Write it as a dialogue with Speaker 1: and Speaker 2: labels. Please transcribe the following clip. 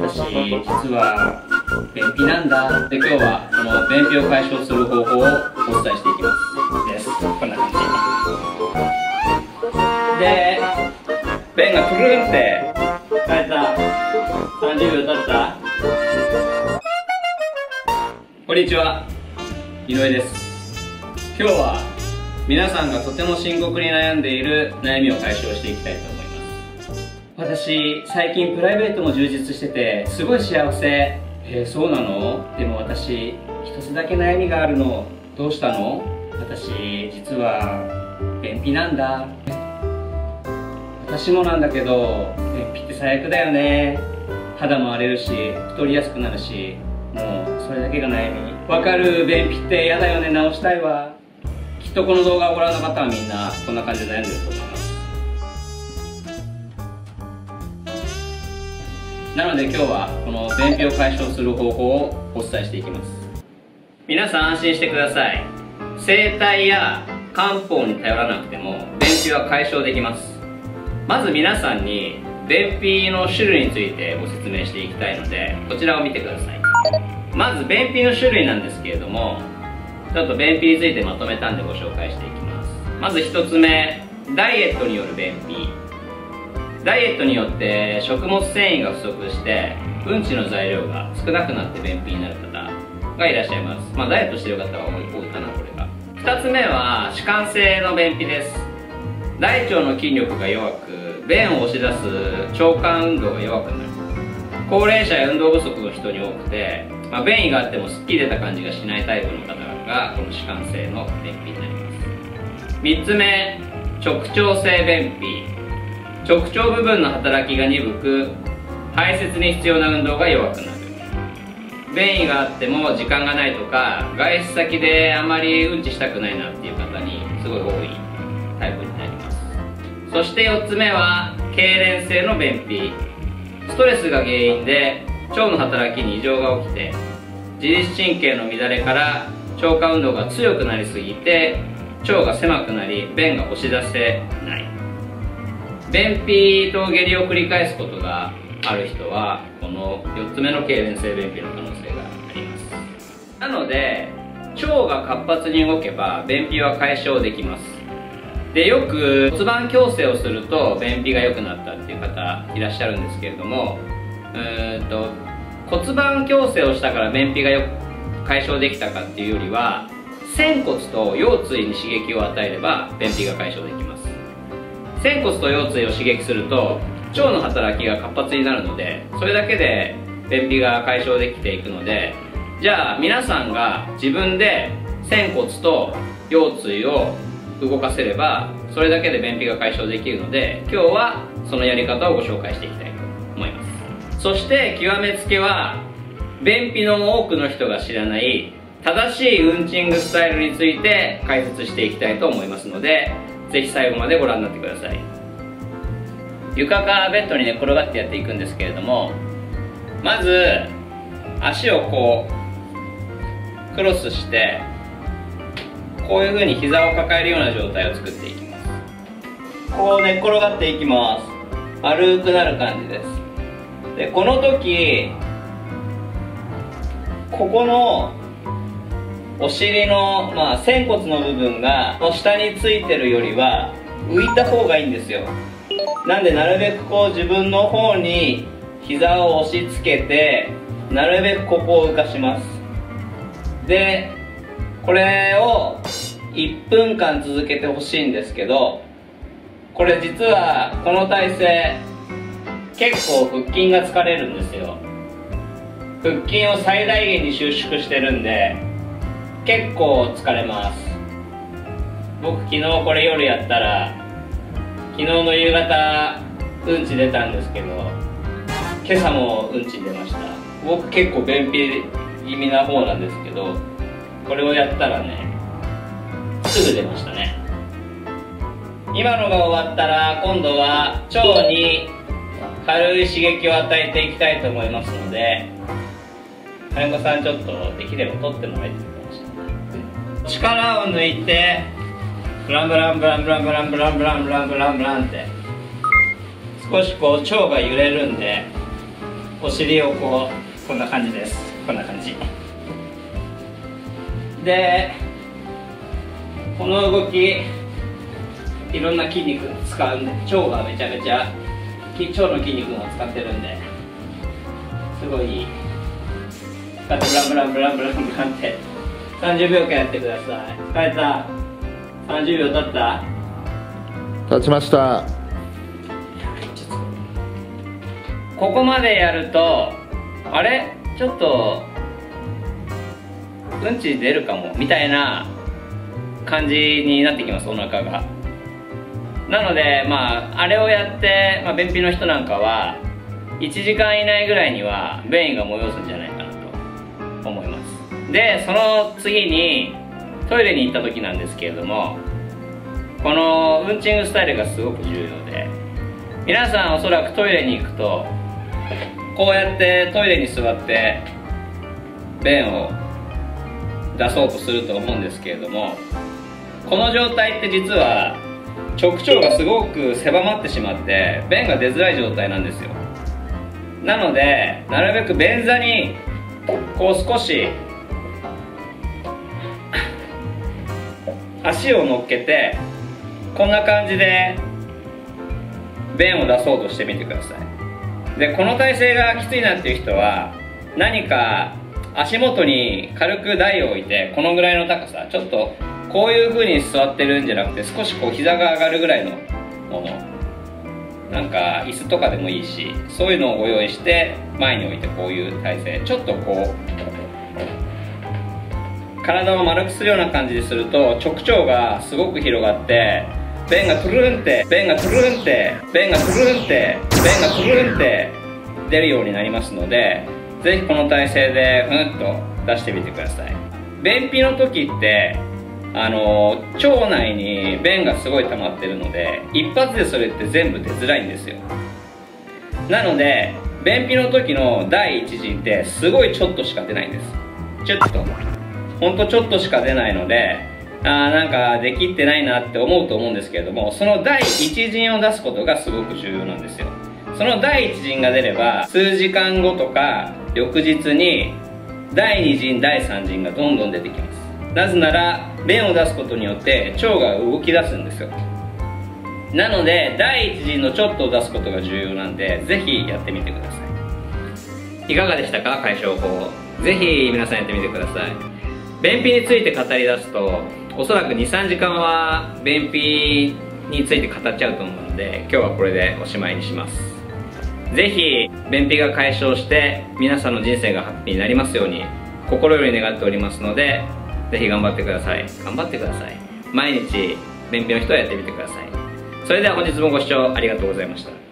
Speaker 1: 私実は便秘なんだ。で今日はこの便秘を解消する方法をお伝えしていきますです。こんな感じで、便がプルンって変えた。30秒経った。こんにちは、井上です。今日は皆さんがとても深刻に悩んでいる悩みを解消していきたいと思います。私最近プライベートも充実しててすごい幸せ。そうなの？でも私一つだけ悩みがあるの。どうしたの？私実は便秘なんだ。私もなんだけど便秘って最悪だよね。肌も荒れるし太りやすくなるし、もうそれだけが悩み。わかる？便秘って嫌だよね。治したいわ。きっとこの動画をご覧の方はみんなこんな感じで悩んでると思います。なので今日はこの便秘を解消する方法をお伝えしていきます。皆さん安心してください。整体や漢方に頼らなくても便秘は解消できます。まず皆さんに便秘の種類についてご説明していきたいので、こちらを見てください。まず便秘の種類なんですけれども、ちょっと便秘についてまとめたんでご紹介していきます。まず1つ目、ダイエットによる便秘。ダイエットによって食物繊維が不足してうんちの材料が少なくなって便秘になる方がいらっしゃいます。ダイエットしてる方は多いかな、これが。2つ目は弛緩性の便秘です。大腸の筋力が弱く便を押し出す腸管運動が弱くなる。高齢者や運動不足の人に多くて、便意があってもすっきり出た感じがしないタイプの方がこの弛緩性の便秘になります。3つ目、直腸性便秘。直腸部分の働きが鈍く排泄に必要な運動が弱くなる。便意があっても時間がないとか外出先であまりうんちしたくないなっていう方にすごい多いタイプになります。そして4つ目は痙攣性の便秘。ストレスが原因で腸の働きに異常が起きて自律神経の乱れから腸管運動が強くなりすぎて腸が狭くなり便が押し出せない。便秘と下痢を繰り返すことがある人はこの4つ目の痙攣性便秘の可能性があります。なので腸が活発に動けば便秘は解消できます。でよく骨盤矯正をすると便秘が良くなったっていう方いらっしゃるんですけれども、骨盤矯正をしたから便秘が解消できたかっていうよりは仙骨と腰椎に刺激を与えれば便秘が解消できます。仙骨と腰椎を刺激すると腸の働きが活発になるので、それだけで便秘が解消できていくので、じゃあ皆さんが自分で仙骨と腰椎を動かせればそれだけで便秘が解消できるので、今日はそのやり方をご紹介していきたいと思います。そして極めつけは便秘の多くの人が知らない正しいうんチングスタイルについて解説していきたいと思いますので、ぜひ最後までご覧になってください。床かベッドに寝転がってやっていくんですけれども、まず足をこうクロスしてこういう風に膝を抱えるような状態を作っていきます。こう寝っ転がっていきます。丸くなる感じです。でこの時ここのお尻の、仙骨の部分が下についてるよりは浮いた方がいいんですよ。なんでなるべくこう自分の方に膝を押し付けてなるべくここを浮かします。でこれを1分間続けてほしいんですけど、これ実はこの体勢結構腹筋が疲れるんですよ。腹筋を最大限に収縮してるんで結構疲れます。僕昨日これ夜やったら昨日の夕方うんち出たんですけど今朝もうんち出ました。僕結構便秘気味な方なんですけど、これをやったらねすぐ出ましたね。今のが終わったら今度は腸に軽い刺激を与えていきたいと思いますので、金子さんちょっとできれば取ってもらえていいかもしれない。力を抜いてブランブランブランブランブランブランブランブランブランブランって少しこう腸が揺れるんでお尻をこんな感じです。こんな感じで、この動きいろんな筋肉使うんで、腸がめちゃめちゃ腸の筋肉を使ってるんですごいいい。こうやってブランブランブランブランブランって30秒間やってください。疲れた？30秒経った？
Speaker 2: 経ちました。
Speaker 1: ここまでやると、あれちょっとうんち出るかもみたいな感じになってきます、お腹が。なのであれをやって、便秘の人なんかは1時間以内ぐらいには便意が催すんじゃないかなと思います。でその次にトイレに行った時なんですけれども、このうんちングスタイルがすごく重要で、皆さんおそらくトイレに行くとこうやってトイレに座って便を出そうとすると思うんですけれども、この状態って実は直腸がすごく狭まってしまって便が出づらい状態なんですよ。なのでなるべく便座にこう少し足を乗っけてこんな感じで便を出そうとしてみてください。でこの体勢がきついなっていう人は何か足元に軽く台を置いて、このぐらいの高さ、ちょっとこういう風に座ってるんじゃなくて少しこう膝が上がるぐらいのもの、なんか椅子とかでもいいし、そういうのをご用意して前に置いて、こういう体勢ちょっとこう体を丸くするような感じにすると直腸がすごく広がって便がトゥルンって便がトゥルンって便がトゥルンって便がトゥルンって出るようになりますので、ぜひこの体勢でと出してみてください。便秘の時って腸内に便がすごい溜まってるので一発でそれって全部出づらいんですよ。なので便秘の時の第一陣ってすごいちょっとしか出ないんです。ちょっとほんとちょっとしか出ないので、なんかできってないなって思うと思うんですけれども、その第一陣を出すことがすごく重要なんですよ。その第一陣が出れば数時間後とか翌日に第二陣第三陣がどんどん出てきます。なぜなら便を出すことによって腸が動き出すんですよ。なので第一陣のちょっとを出すことが重要なんで、ぜひやってみてください。いかがでしたか、解消法。ぜひ皆さんやってみてください。便秘について語り出すとおそらく 2,3 時間は便秘について語っちゃうと思うので、今日はこれでおしまいにします。ぜひ便秘が解消して皆さんの人生がハッピーになりますように心より願っておりますので、ぜひ頑張ってください。頑張ってください。毎日便秘の人はやってみてください。それでは本日もご視聴ありがとうございました。